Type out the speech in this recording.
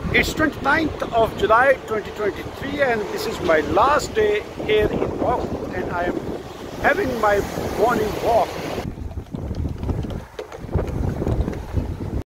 It's 29th of July 2023 and this is my last day here in Baku and I am having my morning walk